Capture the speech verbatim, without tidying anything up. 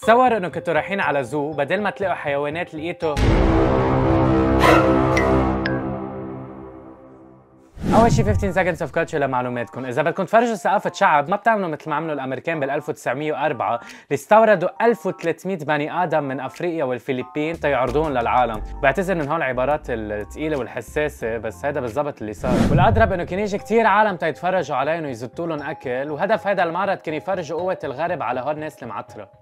تصور انه كنتوا رايحين على زو، بدل ما تلاقوا حيوانات لقيتوا اول شي خمسة عشر seconds of culture لمعلوماتكم. اذا بدكم تفرجوا ثقافه شعب ما بتعملوا مثل ما عملوا الامريكان بال ألف وتسعمية وأربعة اللي استوردوا ألف وثلاثمية بني ادم من افريقيا والفلبين تيعرضوهم للعالم. بعتذر من هون العبارات الثقيله والحساسه، بس هذا بالضبط اللي صار. والاضرب انه كان يجي كثير عالم تيتفرجوا عليهم ويزتوا لهم اكل، وهدف هذا المعرض كان يفرجوا قوه الغرب على هول الناس المعتره.